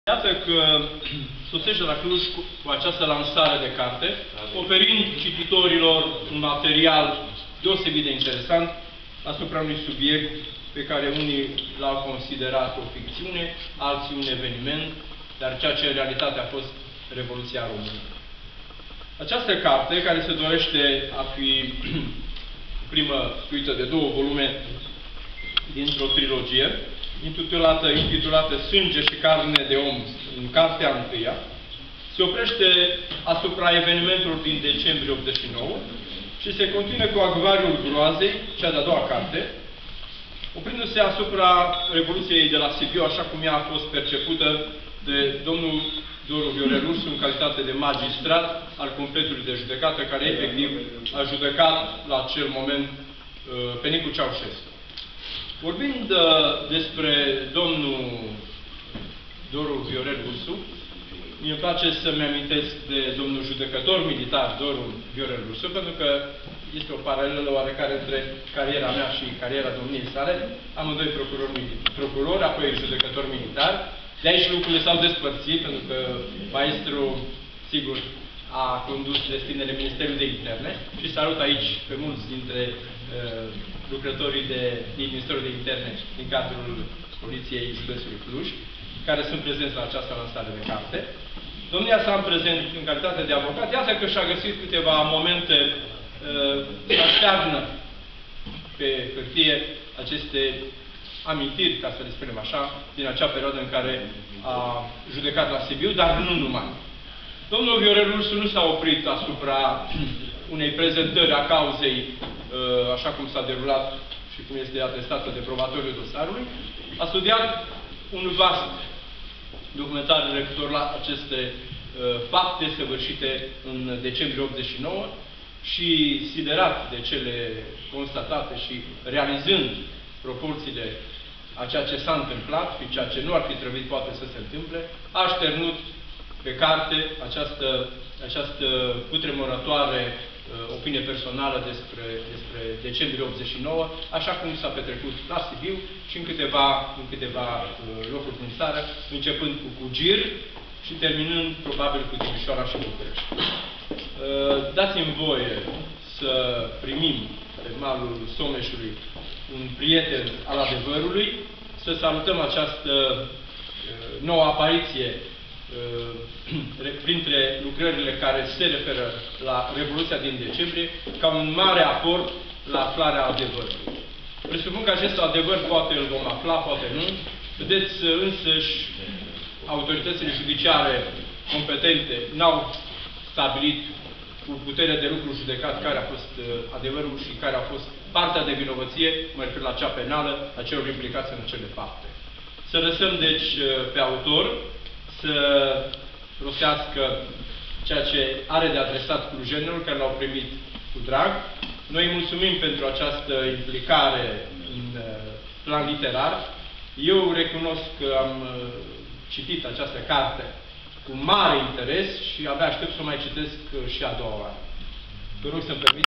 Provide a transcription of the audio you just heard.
Iată că sosește la Cluj cu această lansare de carte, oferind cititorilor un material deosebit de interesant asupra unui subiect pe care unii l-au considerat o ficțiune, alții un eveniment, dar ceea ce în realitate a fost Revoluția Română. Această carte, care se dorește a fi primă suită de 2 volume dintr-o trilogie, intitulată Sânge și carne de om, în cartea întâia, se oprește asupra evenimentelor din decembrie 89 și se continuă cu Acvariul Groazei, cea de-a doua carte, oprindu-se asupra Revoluției de la Sibiu, așa cum ea a fost percepută de domnul Doru Viorel Ursu în calitate de magistrat al completului de judecată, care efectiv a judecat la acel moment pe Nicu Ceaușescu. Vorbind despre domnul Doru Viorel Ursu, mi-e place să-mi amintesc de domnul judecător militar Doru Viorel Ursu, pentru că este o paralelă oarecare între cariera mea și cariera domniei sale. Amândoi procurori, apoi judecător militar. De aici lucrurile s-au despărțit, pentru că maestru, sigur, a condus destinele Ministerului de Interne și salut aici pe mulți dintre lucrătorii din Ministerul de Interne din cadrul Poliției Județului Cluj, care sunt prezenți la această lansare de carte. Domnia sa în prezent, în calitate de avocat, iată că și-a găsit câteva momente să aștearnă pe hârtie aceste amintiri, ca să le spunem așa, din acea perioadă în care a judecat la Sibiu, dar nu numai. Domnul Viorel Ursu nu s-a oprit asupra unei prezentări a cauzei, așa cum s-a derulat și cum este atestată de probatoriul dosarului. A studiat un vast documentar referitor la aceste fapte săvârșite în decembrie 89 și siderat de cele constatate și realizând proporțiile a ceea ce s-a întâmplat și ceea ce nu ar fi trebuit poate să se întâmple, a așternut pe carte această cutremurătoare opinie personală despre decembrie 89, așa cum s-a petrecut la Sibiu și în câteva locuri din țară, începând cu Cugir și terminând probabil cu Timișoara și București. Dați-mi voie să primim pe malul Someșului un prieten al adevărului, să salutăm această nouă apariție printre lucrările care se referă la Revoluția din decembrie, ca un mare aport la aflarea adevărului. Presupun că acest adevăr poate îl vom afla, poate nu. Vedeți, însăși, autoritățile judiciare competente n-au stabilit cu putere de lucru judecat care a fost adevărul și care a fost partea de vinovăție, mă refer la cea penală, a celor implicați în acele fapte. Să lăsăm, deci, pe autor să rostească ceea ce are de adresat clujenilor, care l-au primit cu drag. Noi mulțumim pentru această implicare în plan literar. Eu recunosc că am citit această carte cu mare interes și abia aștept să o mai citesc și a doua oară. Vă rog să-mi permit